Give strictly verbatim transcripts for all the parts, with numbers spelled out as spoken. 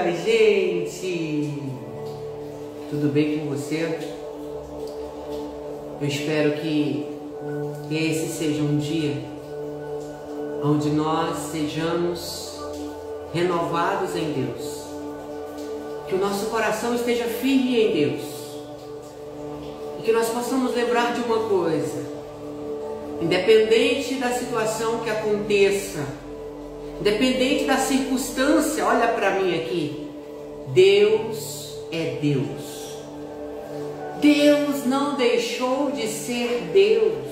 dia, gente! Tudo bem com você? Eu espero que esse seja um dia onde nós sejamos renovados em Deus, que o nosso coração esteja firme em Deus e que nós possamos lembrar de uma coisa: independente da situação que aconteça, independente da circunstância, olha para mim aqui, Deus é Deus. Deus não deixou de ser Deus.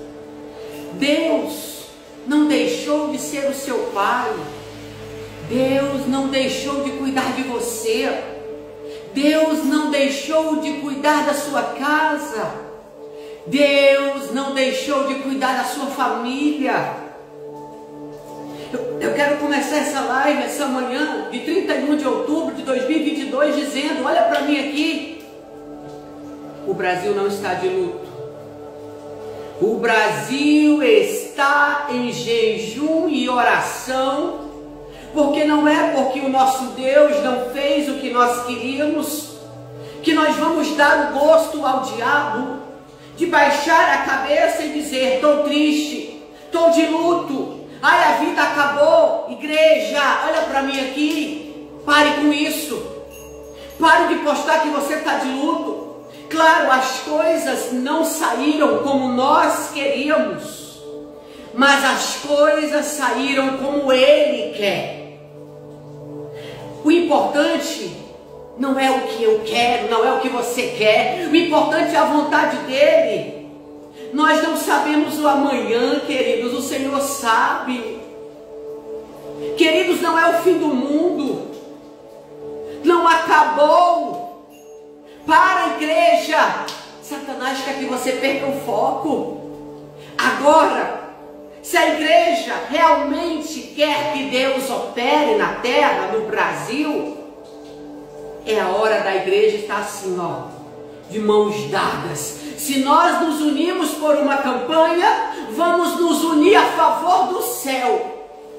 Deus não deixou de ser o seu Pai. Deus não deixou de cuidar de você. Deus não deixou de cuidar da sua casa. Deus não deixou de cuidar da sua família. Eu, eu quero começar essa live, essa manhã de trinta e um de outubro de dois mil e vinte e dois, dizendo, olha para mim aqui, o Brasil não está de luto. O Brasil está em jejum e oração, porque não é porque o nosso Deus não fez o que nós queríamos, que nós vamos dar o gosto ao diabo de baixar a cabeça e dizer, estou triste, estou de luto, ai, a vida acabou. Igreja, olha para mim aqui, pare com isso, pare de postar que você está de luto. Claro, as coisas não saíram como nós queríamos, mas as coisas saíram como Ele quer. O importante não é o que eu quero, não é o que você quer, o importante é a vontade dEle. Nós não sabemos o amanhã, queridos, o Senhor sabe. Queridos, não é o fim do mundo, não acabou. Para a igreja, Satanás quer que você perca o foco. Agora, se a igreja realmente quer que Deus opere na terra, no Brasil, é a hora da igreja estar assim, ó, de mãos dadas. Se nós nos unirmos por uma campanha, vamos nos unir a favor do céu.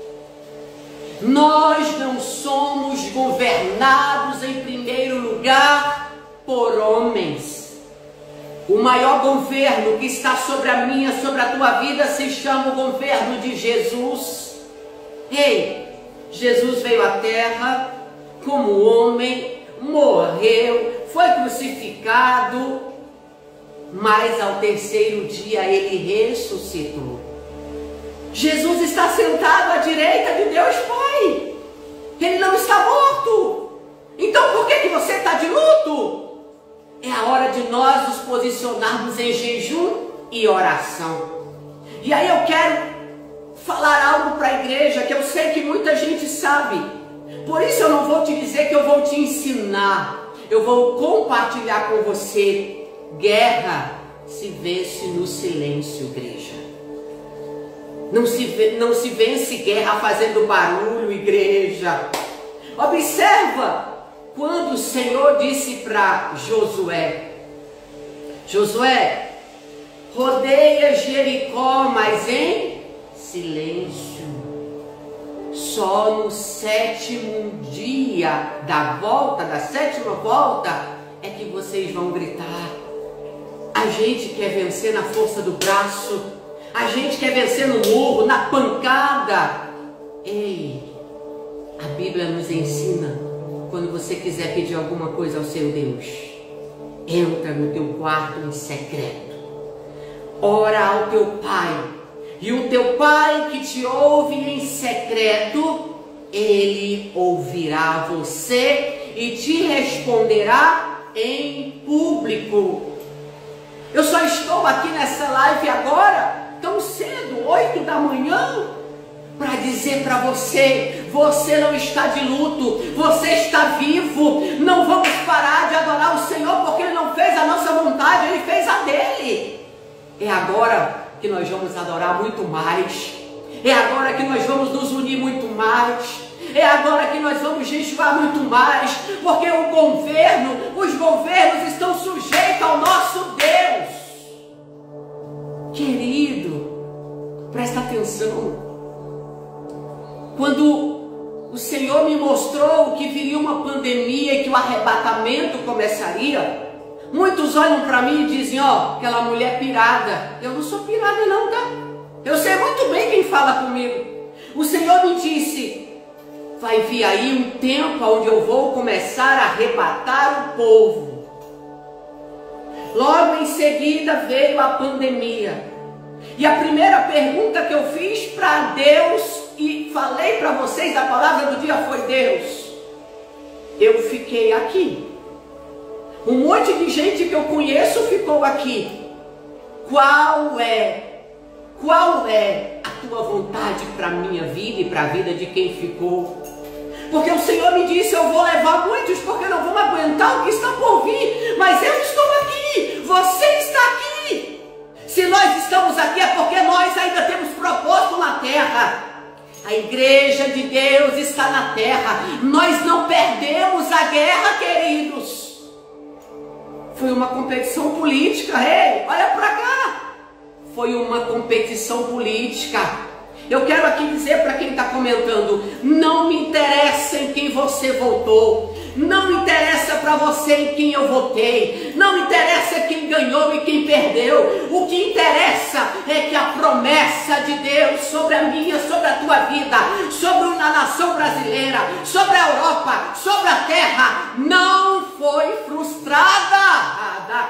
Nós não somos governados em primeiro lugar por homens. O maior governo que está sobre a minha, sobre a tua vida, se chama o governo de Jesus. Ei, Jesus veio à terra como homem, morreu, foi crucificado, mas ao terceiro dia ele ressuscitou. Jesus está sentado à direita de Deus Pai. Ele não está morto. Então por que que você está de luto? É a hora de nós nos posicionarmos em jejum e oração. E aí eu quero falar algo para a igreja que eu sei que muita gente sabe. Por isso eu não vou te dizer que eu vou te ensinar. Eu vou compartilhar com você. Guerra se vence no silêncio, igreja. Não se, não se vence guerra fazendo barulho, igreja. Observa quando o Senhor disse para Josué, Josué, rodeia Jericó, mas em silêncio. Só no sétimo dia da volta, da sétima volta, é que vocês vão gritar. A gente quer vencer na força do braço, a gente quer vencer no murro, na pancada. Ei, a Bíblia nos ensina, quando você quiser pedir alguma coisa ao seu Deus, entra no teu quarto em secreto, ora ao teu Pai, e o teu Pai que te ouve em secreto, Ele ouvirá você e te responderá em público. Eu só estou aqui nessa live agora, tão cedo, oito da manhã, para dizer para você, você não está de luto, você está vivo. Não vamos parar de adorar o Senhor, porque Ele não fez a nossa vontade, Ele fez a dele. É agora que nós vamos adorar muito mais, é agora que nós vamos nos unir muito mais, é agora que nós vamos jejuar muito mais, porque o governo, os governos estão sujeitos ao nosso Deus. Querido, presta atenção. Quando o Senhor me mostrou que viria uma pandemia e que o arrebatamento começaria, muitos olham para mim e dizem, ó, aquela mulher pirada. Eu não sou pirada não, tá? Eu sei muito bem quem fala comigo. O Senhor me disse, vai vir aí um tempo onde eu vou começar a arrebatar o povo. Logo em seguida veio a pandemia. E a primeira pergunta que eu fiz para Deus, e falei para vocês, a palavra do dia foi: Deus, eu fiquei aqui. Um monte de gente que eu conheço ficou aqui. Qual é, qual é a tua vontade para a minha vida e para a vida de quem ficou? Porque o Senhor me disse, eu vou levar muitos, porque não vão aguentar o que está por vir. Mas eu estou aqui, você está aqui. Se nós estamos aqui é porque nós ainda temos propósito na terra. A igreja de Deus está na terra. Nós não perdemos a guerra, queridos. Foi uma competição política, ei, olha para cá. Foi uma competição política. Eu quero aqui dizer para quem está comentando, não me interessa em quem você votou, não me interessa para você em quem eu votei, não me interessa quem ganhou e quem perdeu. O que interessa é que a promessa de Deus sobre a minha, sobre a tua vida, sobre a nação brasileira, sobre a Europa, sobre a terra, não foi frustrada.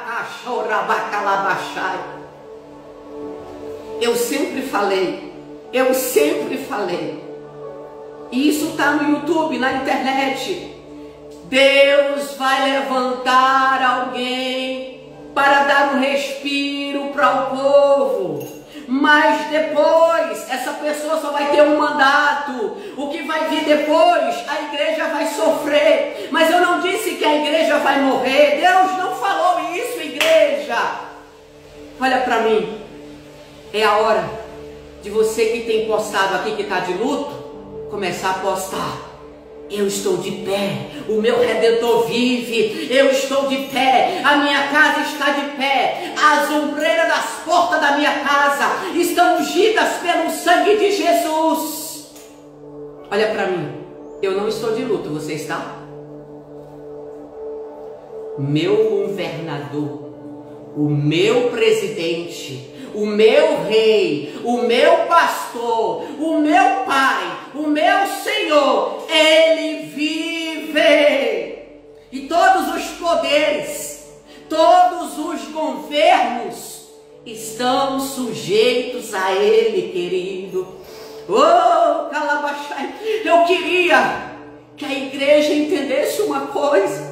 Eu sempre falei, eu sempre falei, e isso está no YouTube, na internet, Deus vai levantar alguém para dar um respiro para o povo, mas depois essa pessoa só vai ter um mandato. O que vai vir depois, a igreja vai sofrer. Mas eu não disse que a igreja vai morrer. Deus não falou isso, igreja. Olha para mim, é a hora de você que tem postado aqui, que está de luto, começar a postar. Eu estou de pé, o meu Redentor vive, eu estou de pé, a minha casa está de pé, as ombreiras das portas da minha casa estão ungidas pelo sangue de Jesus. Olha para mim, eu não estou de luto, você está? Meu governador, o meu presidente, o meu rei, o meu pastor, o meu pai, o meu Senhor, ele vive. E todos os poderes, todos os governos estão sujeitos a ele, querido. Oh, Calabachai, eu queria que a igreja entendesse uma coisa.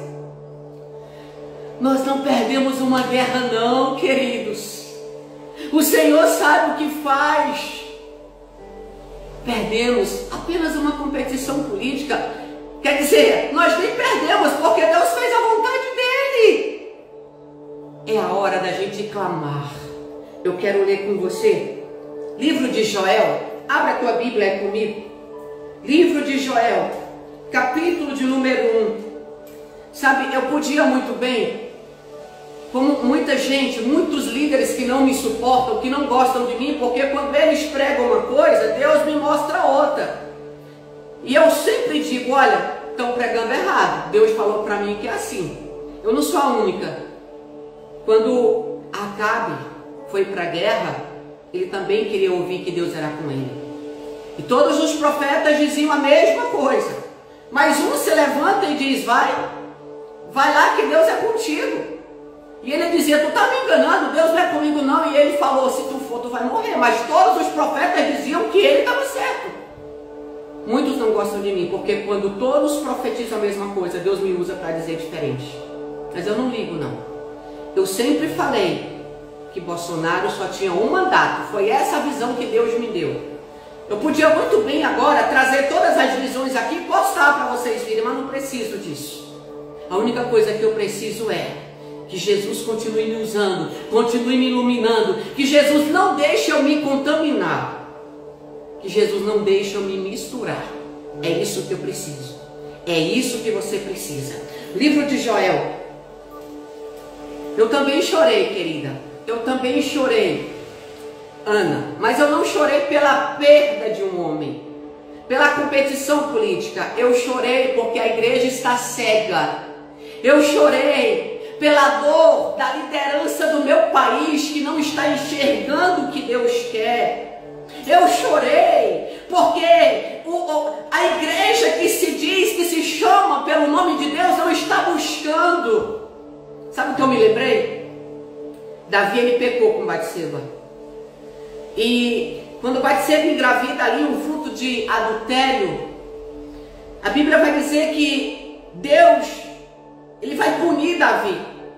Nós não perdemos uma guerra não, queridos. O Senhor sabe o que faz. Perdemos apenas uma competição política. Quer dizer, nós nem perdemos, porque Deus fez a vontade dele. É a hora da gente clamar. Eu quero ler com você livro de Joel. Abra a tua Bíblia aí comigo. Livro de Joel, capítulo de número um. Sabe, eu podia muito bem, como muita gente, muitos líderes que não me suportam, que não gostam de mim, porque quando eles pregam uma coisa, Deus me mostra outra. E eu sempre digo, olha, estão pregando errado. Deus falou para mim que é assim. Eu não sou a única. Quando Acabe foi para a guerra, ele também queria ouvir que Deus era com ele. E todos os profetas diziam a mesma coisa. Mas um se levanta e diz, vai, vai lá que Deus é contigo. E ele dizia, tu está me enganando, Deus não é comigo não. E ele falou, se tu for, tu vai morrer. Mas todos os profetas diziam que ele estava certo. Muitos não gostam de mim, porque quando todos profetizam a mesma coisa, Deus me usa para dizer diferente. Mas eu não ligo não. Eu sempre falei que Bolsonaro só tinha um mandato. Foi essa a visão que Deus me deu. Eu podia muito bem agora trazer todas as visões aqui e postar para vocês virem, mas não preciso disso. A única coisa que eu preciso é que Jesus continue me usando, continue me iluminando, que Jesus não deixe eu me contaminar, que Jesus não deixe eu me misturar. É isso que eu preciso, é isso que você precisa. Livro de Joel. Eu também chorei, querida, eu também chorei, Ana, mas eu não chorei pela perda de um homem. pela competição política. Eu chorei porque a igreja está cega. Eu chorei pela dor da liderança do meu país que não está enxergando o que Deus quer. Eu chorei porque o, o, a igreja que se diz, que se chama pelo nome de Deus, não está buscando. Sabe o que eu me lembrei? Davi, ele pecou com Batseba. E quando Batseba engravida ali um fruto de adultério, a Bíblia vai dizer que Deus, ele vai punir Davi.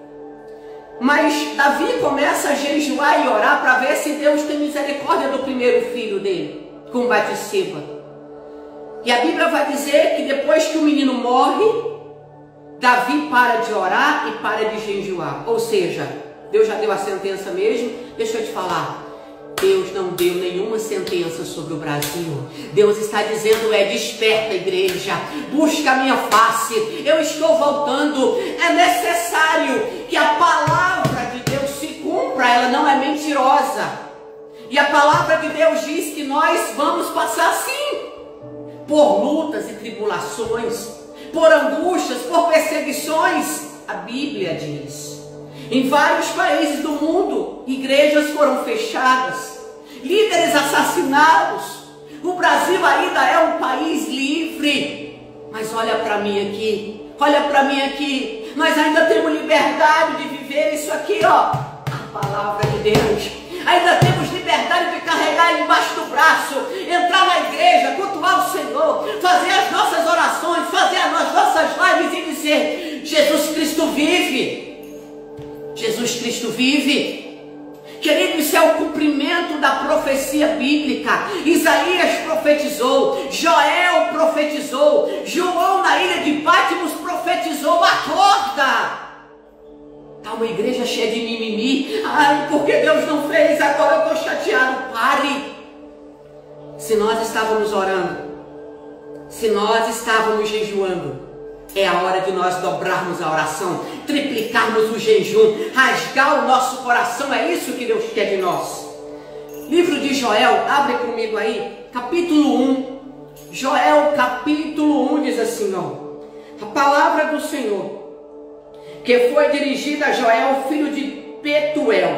Mas Davi começa a jejuar e orar para ver se Deus tem misericórdia do primeiro filho dele, com Batseba. E a Bíblia vai dizer que depois que o menino morre, Davi para de orar e para de jejuar. Ou seja, Deus já deu a sentença mesmo. Deixa eu te falar, Deus não deu nenhuma sentença sobre o Brasil. Deus está dizendo, é, desperta, igreja, busca a minha face, eu estou voltando. É necessário que a palavra de Deus se cumpra, ela não é mentirosa. E a palavra de Deus diz que nós vamos passar sim por lutas e tribulações, por angústias, por perseguições. A Bíblia diz. Em vários países do mundo, igrejas foram fechadas, líderes assassinados. O Brasil ainda é um país livre. Mas olha para mim aqui, olha para mim aqui. Nós ainda temos liberdade de viver isso aqui, ó, a palavra de Deus. Ainda temos liberdade de carregar embaixo do braço, entrar na igreja, cultuar o Senhor, fazer as nossas orações, fazer as nossas lives e dizer, Jesus Cristo vive. Jesus Cristo vive. Querido, isso é o cumprimento da profecia bíblica. Isaías profetizou, Joel profetizou, João na ilha de Patmos profetizou. Acorda! Está uma igreja cheia de mimimi. Ai, porque Deus não fez, agora eu estou chateado. Pare! Se nós estávamos orando, se nós estávamos jejuando, é a hora de nós dobrarmos a oração, triplicarmos o jejum, rasgar o nosso coração. É isso que Deus quer de nós. Livro de Joel, abre comigo aí, capítulo um. Joel, capítulo um, diz assim, ó. A palavra do Senhor, que foi dirigida a Joel, filho de Petuel.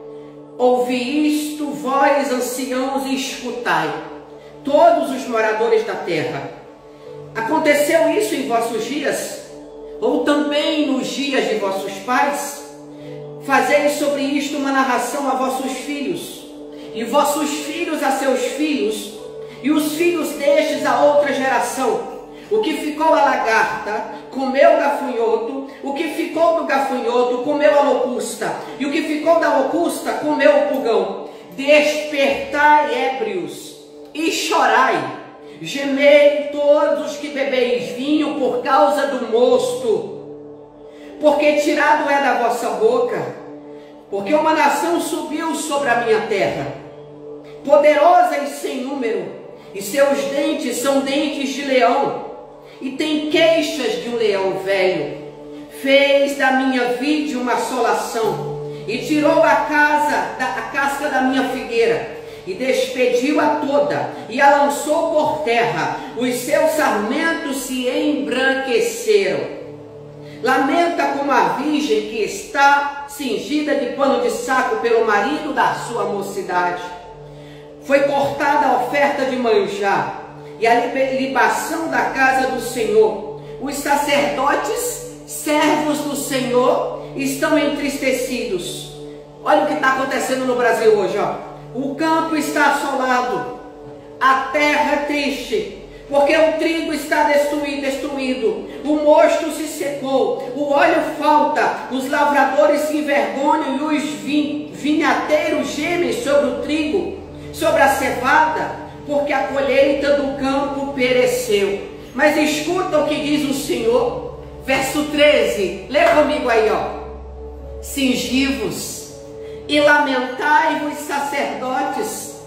Ouvi isto, vós anciãos, e escutai, todos os moradores da terra. Aconteceu isso em vossos dias, ou também nos dias de vossos pais? Fazei sobre isto uma narração a vossos filhos, e vossos filhos a seus filhos, e os filhos destes a outra geração. O que ficou a lagarta, comeu o gafanhoto, o que ficou do gafanhoto, comeu a locusta, e o que ficou da locusta, comeu o pulgão. Despertai, ébrios, e chorai, gemei todos os que bebeis vinho por causa do mosto, porque tirado é da vossa boca, porque uma nação subiu sobre a minha terra, poderosa e sem número, e seus dentes são dentes de leão, e tem queixas de um leão velho. Fez da minha vide uma assolação, e tirou a, casa, a casca da minha figueira, e despediu-a toda, e a lançou por terra. Os seus sarmentos se embranqueceram. Lamenta como a virgem que está cingida de pano de saco pelo marido da sua mocidade. Foi cortada a oferta de manjar, e a libação da casa do Senhor. Os sacerdotes, servos do Senhor, estão entristecidos. Olha o que está acontecendo no Brasil hoje, ó. O campo está assolado, a terra é triste, porque o trigo está destruído, destruído, o mosto se secou, o óleo falta, os lavradores se envergonham e os vinhateiros gemem sobre o trigo, sobre a cevada, porque a colheita do campo pereceu. Mas escuta o que diz o Senhor, verso treze, lê comigo aí, ó. Cingi-vos e lamentai-vos, sacerdotes,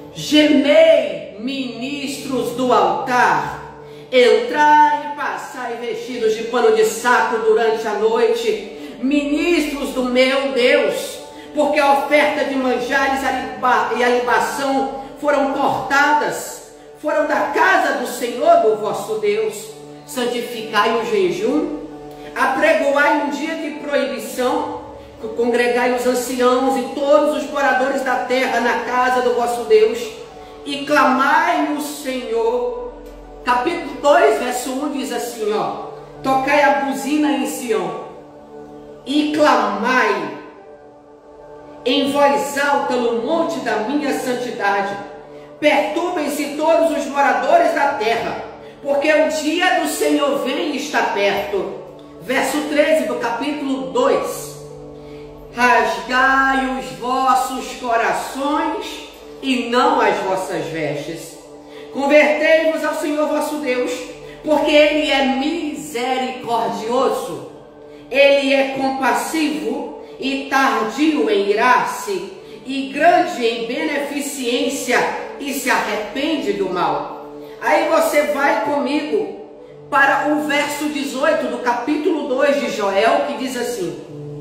gemei, ministros do altar, entrai e passai vestidos de pano de saco durante a noite, ministros do meu Deus, porque a oferta de manjares e a libação foram cortadas, foram da casa do vosso Deus, santificai o jejum, apregoai um dia de proibição, congregai os anciãos e todos os moradores da terra na casa do vosso Deus, e clamai no Senhor. Capítulo dois, verso um diz assim, ó: tocai a buzina em Sião, e clamai em voz alta no monte da minha santidade. Perturbem-se todos os moradores da terra, porque o dia do Senhor vem e está perto. Verso treze do capítulo dois: rasgai os vossos corações e não as vossas vestes. Convertei-vos ao Senhor vosso Deus, porque Ele é misericordioso, Ele é compassivo e tardio em irar-se, e grande em beneficência, e se arrepende do mal. Aí você vai comigo para o verso dezoito do capítulo dois de Joel, que diz assim: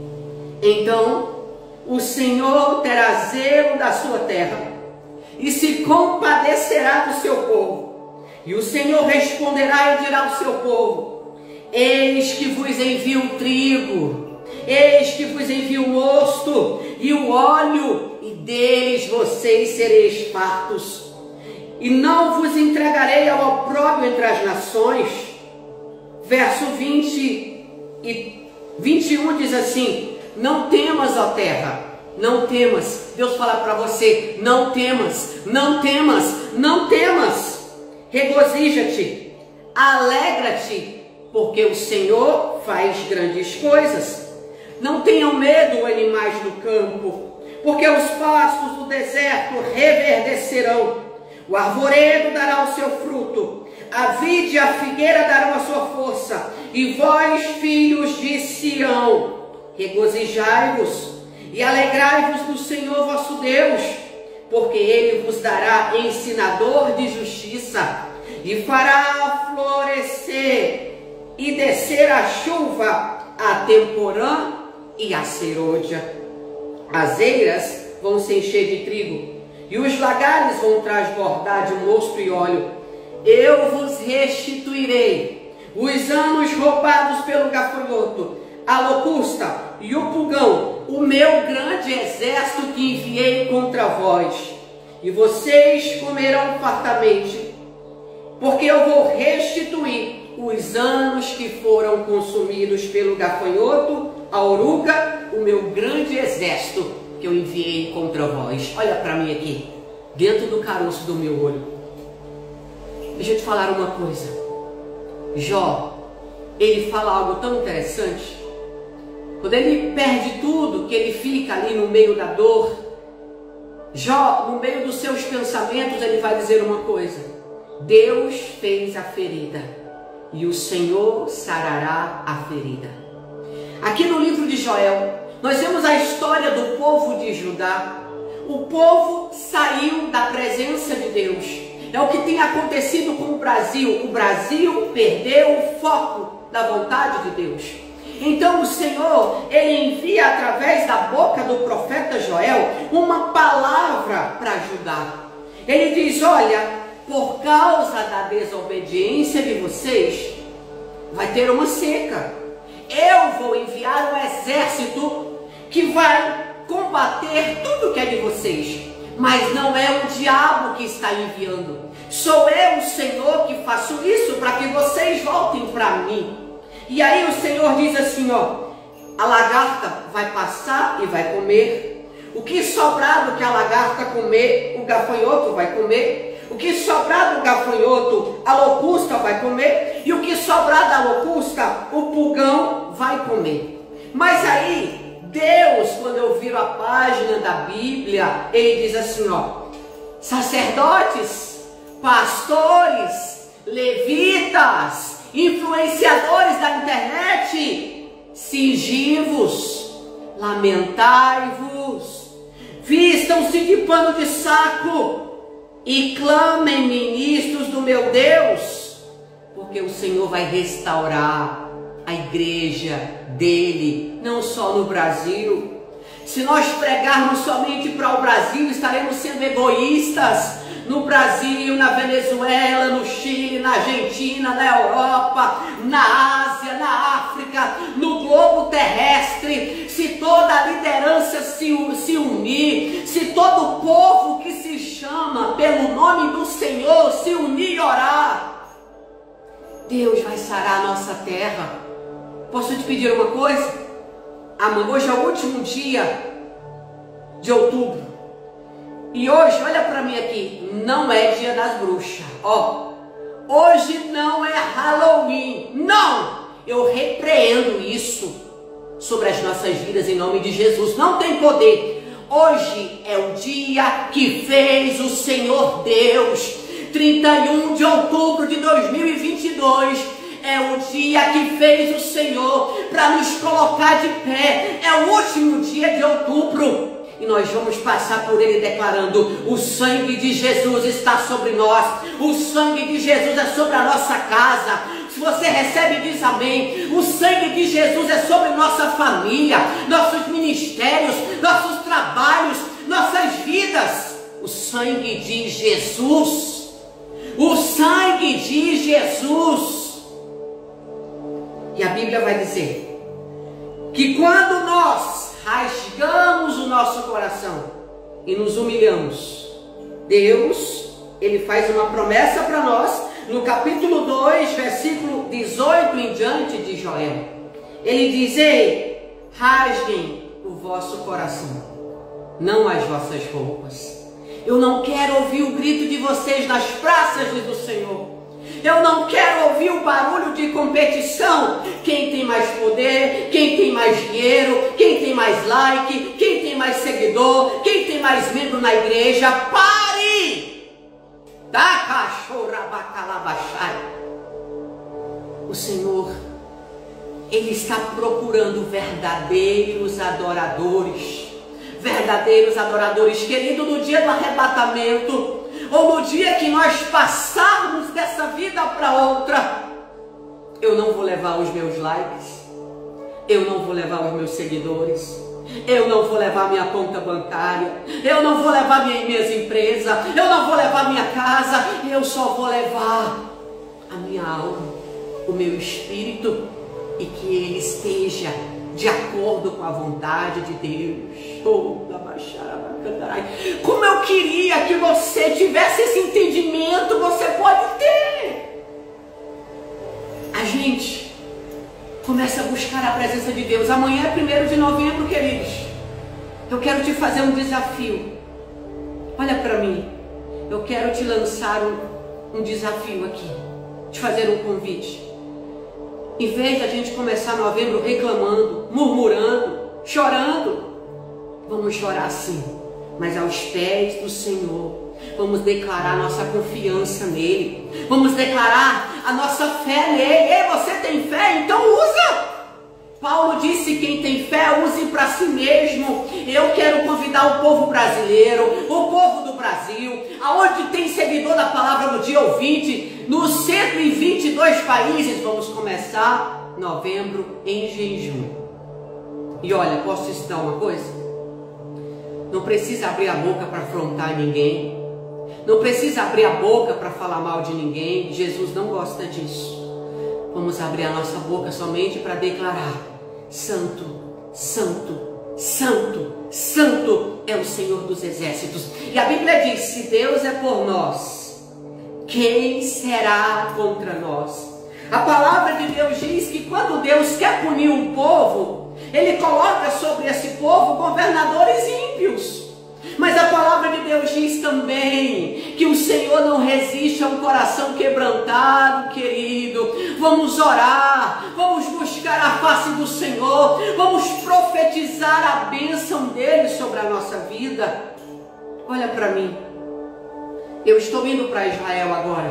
então o Senhor terá zelo da sua terra, e se compadecerá do seu povo. E o Senhor responderá e dirá ao seu povo: eis que vos envio o trigo, eis que vos envio o mosto e o óleo, e deles vocês sereis fartos. E não vos entregarei ao opróbrio entre as nações. Verso vinte e vinte e um diz assim: não temas, ó terra, não temas. Deus fala para você: não temas, não temas, não temas. Regozija-te, alegra-te, porque o Senhor faz grandes coisas. Não tenham medo, animais do campo, porque os pastos do deserto reverdecerão. O arvoredo dará o seu fruto, a vide e a figueira darão a sua força. E vós, filhos de Sião, regozijai-vos e alegrai-vos no Senhor vosso Deus, porque Ele vos dará ensinador de justiça, e fará florescer e descer a chuva, a temporã e a serôdia. As eiras vão se encher de trigo, e os lagares vão transbordar de mosto e óleo. Eu vos restituirei os anos roubados pelo gafanhoto, a locusta e o pulgão, o meu grande exército que enviei contra vós, e vocês comerão fartamente, porque eu vou restituir os anos que foram consumidos pelo gafanhoto, a oruga, o meu grande exército que eu enviei contra vós. Olha para mim aqui, dentro do caroço do meu olho. Deixa eu te falar uma coisa. Jó, ele fala algo tão interessante. Quando ele perde tudo, que ele fica ali no meio da dor, Jó, no meio dos seus pensamentos, ele vai dizer uma coisa: Deus fez a ferida, e o Senhor sarará a ferida. Aqui no livro de Joel, nós vemos a história do povo de Judá. O povo saiu da presença de Deus. É o que tem acontecido com o Brasil. O Brasil perdeu o foco da vontade de Deus. Então o Senhor, Ele envia através da boca do profeta Joel uma palavra para Judá. Ele diz: olha, por causa da desobediência de vocês, vai ter uma seca. Eu vou enviar um exército que vai combater tudo que é de vocês, mas não é o diabo que está enviando. Sou eu, o Senhor, que faço isso para que vocês voltem para mim. E aí o Senhor diz assim, ó: a lagarta vai passar e vai comer. O que sobrar do que a lagarta comer, o gafanhoto vai comer. O que sobrar do gafanhoto, a locusta vai comer. E o que sobrar da locusta, o pulgão vai comer. Mas aí, Deus, quando eu viro a página da Bíblia, Ele diz assim, ó: sacerdotes, pastores, levitas, influenciadores da internet, cingivos, lamentai-vos, vistam-se de pano de saco e clamem, ministros do meu Deus, porque o Senhor vai restaurar a igreja dele, não só no Brasil. Se nós pregarmos somente para o Brasil, estaremos sendo egoístas. no Brasil, na Venezuela, no Chile, na Argentina, na Europa, na Ásia, na África, no globo terrestre, se toda a liderança se, se unir, se todo o povo que se chama pelo nome do Senhor se unir e orar, Deus vai sarar a nossa terra. Posso te pedir uma coisa? Amanhã, hoje é o último dia de outubro. E hoje, olha para mim aqui, não é dia das bruxas. Ó, hoje não é Halloween. Não! Eu repreendo isso sobre as nossas vidas em nome de Jesus. Não tem poder. Hoje é o dia que fez o Senhor Deus. trinta e um de outubro de dois mil e vinte e dois. É o dia que fez o Senhor para nos colocar de pé. É o último dia de outubro. E nós vamos passar por ele declarando: o sangue de Jesus está sobre nós. O sangue de Jesus é sobre a nossa casa. Se você recebe, diz amém. O sangue de Jesus é sobre nossa família, nossos ministérios, nossos trabalhos, nossas vidas. O sangue de Jesus. O sangue de Jesus. E a Bíblia vai dizer que quando nós rasgamos o nosso coração e nos humilhamos, Deus, Ele faz uma promessa para nós, no capítulo dois, versículo dezoito em diante de Joel. Ele diz: ei, rasguem o vosso coração, não as vossas roupas. Eu não quero ouvir o grito de vocês nas praças, diz o Senhor. Eu não quero ouvir o barulho de competição. Quem tem mais poder, quem tem mais dinheiro, quem tem mais like, quem tem mais seguidor, quem tem mais membro na igreja. Pare! Da cachorra bacalabachai. O Senhor, Ele está procurando verdadeiros adoradores. Verdadeiros adoradores, querido, no dia do arrebatamento, ou no dia que nós passarmos dessa vida para outra, eu não vou levar os meus likes, eu não vou levar os meus seguidores, eu não vou levar minha conta bancária, eu não vou levar minha, minhas empresas, eu não vou levar minha casa, eu só vou levar a minha alma, o meu espírito, e que ele esteja de acordo com a vontade de Deus. Oh, como eu queria que você tivesse esse entendimento. Você pode ter. A gente começa a buscar a presença de Deus. Amanhã é primeiro de novembro, queridos. Eu quero te fazer um desafio. Olha para mim. Eu quero te lançar um, um desafio aqui, te fazer um convite. Em vez de a gente começar novembro reclamando, murmurando, chorando, vamos chorar sim, mas aos pés do Senhor. Vamos declarar nossa confiança nele. Vamos declarar a nossa fé nele. Ei, você tem fé? Então usa! Paulo disse: quem tem fé, use para si mesmo. Eu quero convidar o povo brasileiro, o povo do Brasil, aonde tem seguidor da palavra no dia ouvinte, nos cento e vinte e dois países, vamos começar novembro em jejum. E olha, posso te ensinar uma coisa? Não precisa abrir a boca para afrontar ninguém. Não precisa abrir a boca para falar mal de ninguém. Jesus não gosta disso. Vamos abrir a nossa boca somente para declarar: Santo, Santo, Santo, Santo é o Senhor dos Exércitos. E a Bíblia diz: se Deus é por nós, quem será contra nós? A palavra de Deus diz que quando Deus quer punir um povo, Ele coloca sobre esse povo governadores ímpios. Mas a palavra de Deus diz também que o Senhor não resiste a um coração quebrantado, querido. Vamos orar, vamos buscar a face do Senhor, vamos profetizar a bênção dele sobre a nossa vida. Olha para mim, eu estou indo para Israel agora.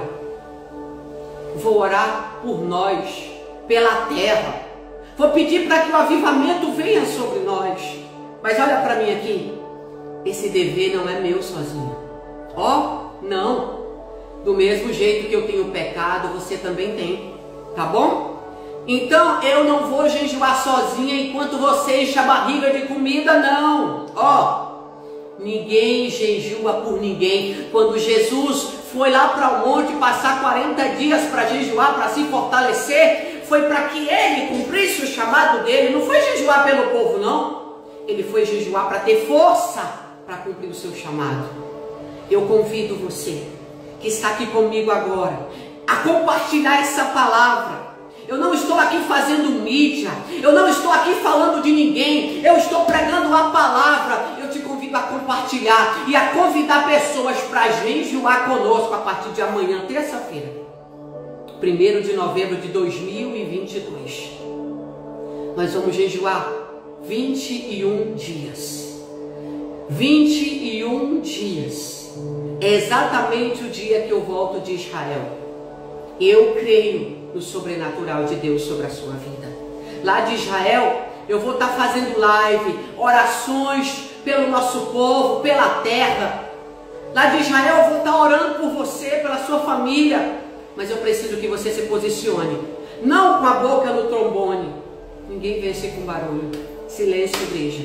Vou orar por nós, pela terra. Vou pedir para que o avivamento venha sobre nós. Mas olha para mim aqui. Esse dever não é meu sozinho. Ó, oh, não. Do mesmo jeito que eu tenho pecado, você também tem. Tá bom? Então eu não vou jejuar sozinha enquanto você enche a barriga de comida, não. Ó, oh, Ninguém jejua por ninguém. Quando Jesus foi lá para o monte passar quarenta dias para jejuar, para se fortalecer, foi para que ele cumprisse o chamado dele. Não foi jejuar pelo povo, não. Ele foi jejuar para ter força para cumprir o seu chamado. Eu convido você que está aqui comigo agora a compartilhar essa palavra. Eu não estou aqui fazendo mídia, eu não estou aqui falando de ninguém, eu estou pregando a palavra. Eu te convido a compartilhar e a convidar pessoas para jejuar conosco a partir de amanhã, terça-feira, primeiro de novembro de dois mil e vinte e dois. Nós vamos jejuar vinte e um dias. vinte e um dias. É exatamente o dia que eu volto de Israel. Eu creio no sobrenatural de Deus sobre a sua vida. Lá de Israel, eu vou estar fazendo live, orações pelo nosso povo, pela terra. Lá de Israel, eu vou estar orando por você, pela sua família. Mas eu preciso que você se posicione. Não com a boca no trombone. Ninguém vence com barulho. Silêncio, igreja.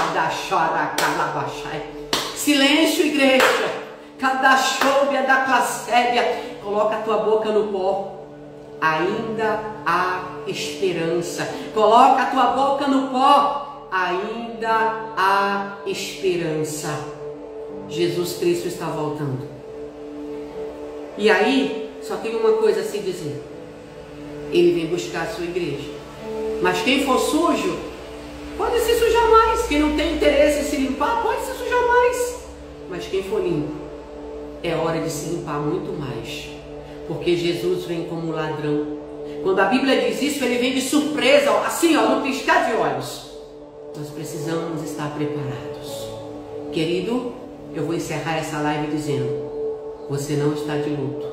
Silêncio, igreja. Cada choubia da clasébia. Coloca a tua boca no pó. Ainda há esperança. Coloca a tua boca no pó. Ainda há esperança. Jesus Cristo está voltando. E aí, só tem uma coisa a se dizer. Ele vem buscar a sua igreja. Mas quem for sujo, pode se sujar mais. Quem não tem interesse em se limpar, pode se sujar mais. Mas quem for limpo, é hora de se limpar muito mais. Porque Jesus vem como ladrão. Quando a Bíblia diz isso, ele vem de surpresa, assim, ó, no piscar de olhos. Nós precisamos estar preparados. Querido, eu vou encerrar essa live dizendo: você não está de luto.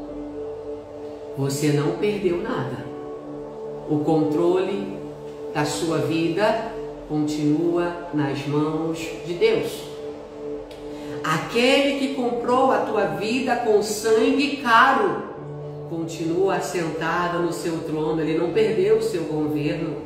Você não perdeu nada. O controle da sua vida continua nas mãos de Deus. Aquele que comprou a tua vida com sangue caro continua assentado no seu trono. Ele não perdeu o seu governo.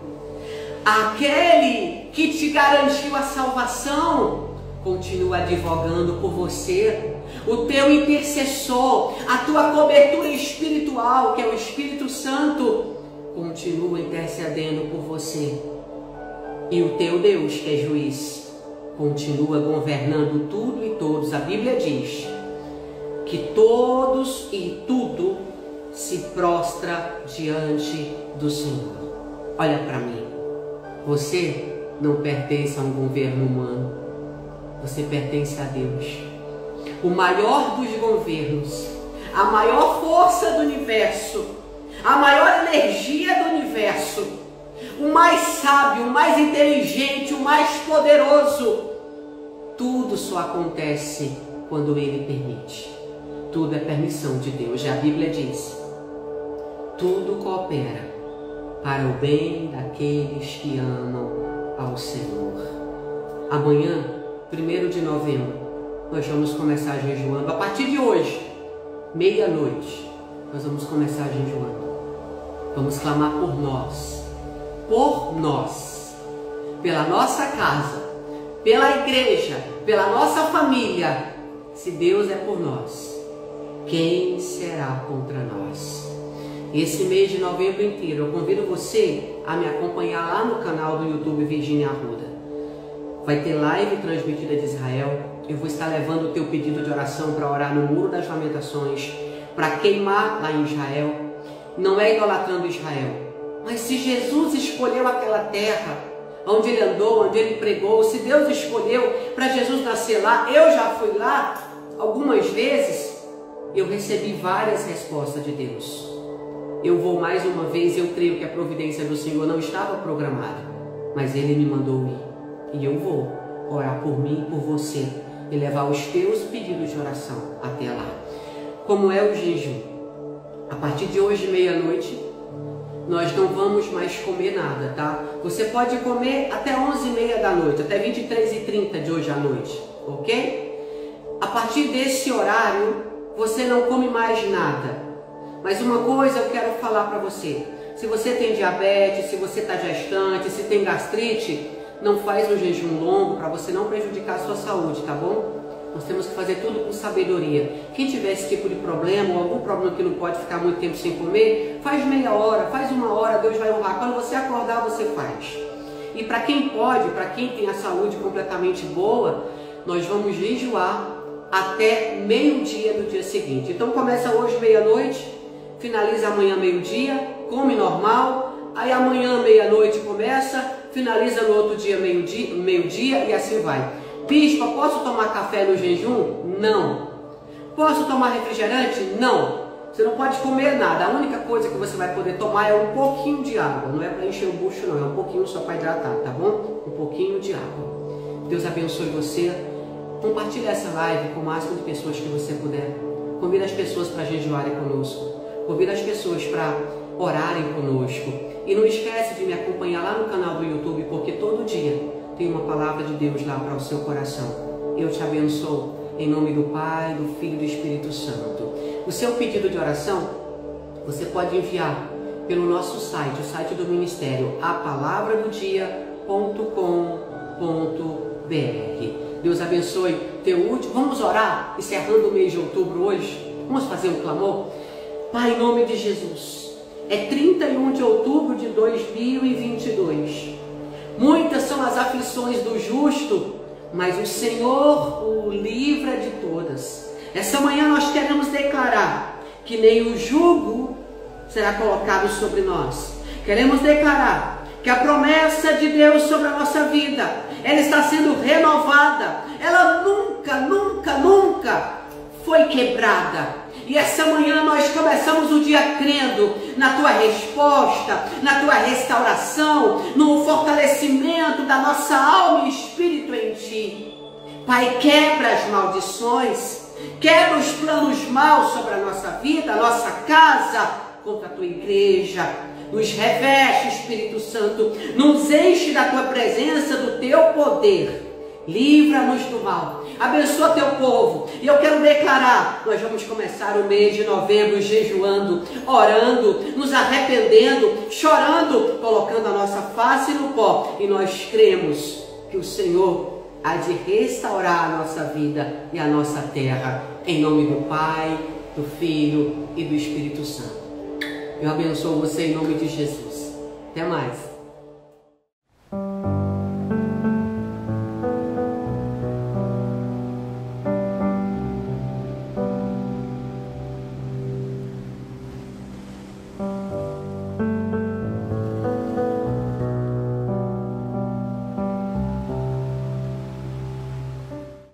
Aquele que te garantiu a salvação continua advogando por você. O teu intercessor, a tua cobertura espiritual, que é o Espírito Santo, continua intercedendo por você. E o teu Deus, que é juiz, continua governando tudo e todos. A Bíblia diz que todos e tudo se prostra diante do Senhor. Olha para mim. Você não pertence a um governo humano. Você pertence a Deus. O maior dos governos, a maior força do universo, a maior energia do universo, o mais sábio, o mais inteligente, o mais poderoso. Tudo só acontece quando Ele permite. Tudo é permissão de Deus. Já a Bíblia diz: tudo coopera para o bem daqueles que amam ao Senhor. Amanhã, primeiro de novembro, nós vamos começar jejuando. A partir de hoje, meia-noite, nós vamos começar jejuando. Vamos clamar por nós, por nós, pela nossa casa, pela igreja, pela nossa família. Se Deus é por nós, quem será contra nós? Esse mês de novembro inteiro, eu convido você a me acompanhar lá no canal do YouTube Virgínia Arruda. Vai ter live transmitida de Israel. Eu vou estar levando o teu pedido de oração para orar no Muro das Lamentações, para queimar lá em Israel. Não é idolatrando Israel, mas se Jesus escolheu aquela terra onde ele andou, onde ele pregou, se Deus escolheu para Jesus nascer lá, eu já fui lá algumas vezes, eu recebi várias respostas de Deus. Eu vou mais uma vez. Eu creio que a providência do Senhor não estava programada, mas Ele me mandou ir, e eu vou orar por mim e por você, e levar os teus pedidos de oração até lá. Como é o jejum? A partir de hoje, meia-noite, nós não vamos mais comer nada, tá? Você pode comer até onze e meia da noite, até vinte e três e trinta de hoje à noite, ok? A partir desse horário, você não come mais nada. Mas uma coisa eu quero falar para você: se você tem diabetes, se você está gestante, se tem gastrite, não faz um jejum longo para você não prejudicar a sua saúde, tá bom? Nós temos que fazer tudo com sabedoria. Quem tiver esse tipo de problema, ou algum problema que não pode ficar muito tempo sem comer, faz meia hora, faz uma hora, Deus vai honrar. Quando você acordar, você faz. E para quem pode, para quem tem a saúde completamente boa, nós vamos jejuar até meio-dia do dia seguinte. Então começa hoje meia-noite, finaliza amanhã meio-dia, come normal, aí amanhã meia-noite começa, finaliza no outro dia meio-dia, meio-dia e assim vai. Bispa, posso tomar café no jejum? Não. Posso tomar refrigerante? Não. Você não pode comer nada. A única coisa que você vai poder tomar é um pouquinho de água. Não é para encher o bucho não, é um pouquinho só para hidratar, tá bom? Um pouquinho de água. Deus abençoe você. Compartilhe essa live com o máximo de pessoas que você puder. Convida as pessoas para jejuarem conosco. Convida as pessoas para orarem conosco. E não esquece de me acompanhar lá no canal do YouTube, porque todo dia tem uma palavra de Deus lá para o seu coração. Eu te abençoo em nome do Pai, do Filho e do Espírito Santo. O seu pedido de oração você pode enviar pelo nosso site, o site do Ministério, a palavra do dia ponto com ponto br. Deus abençoe teu último. Vamos orar, encerrando o mês de outubro hoje. Vamos fazer um clamor? Pai, em nome de Jesus, é trinta e um de outubro de dois mil e vinte e dois. Muitas são as aflições do justo, mas o Senhor o livra de todas. Essa manhã nós queremos declarar que nem o jugo será colocado sobre nós. Queremos declarar que a promessa de Deus sobre a nossa vida, ela está sendo renovada. Ela nunca, nunca, nunca foi quebrada. E essa manhã nós começamos o dia crendo na tua resposta, na tua restauração, no fortalecimento da nossa alma e espírito em ti. Pai, quebra as maldições, quebra os planos maus sobre a nossa vida, a nossa casa, contra a tua igreja. Nos reveste, Espírito Santo, nos enche da tua presença, do teu poder. Livra-nos do mal, abençoa teu povo. E eu quero declarar, nós vamos começar o mês de novembro jejuando, orando, nos arrependendo, chorando, colocando a nossa face no pó. E nós cremos que o Senhor há de restaurar a nossa vida e a nossa terra. Em nome do Pai, do Filho e do Espírito Santo. Eu abençoo você em nome de Jesus. Até mais.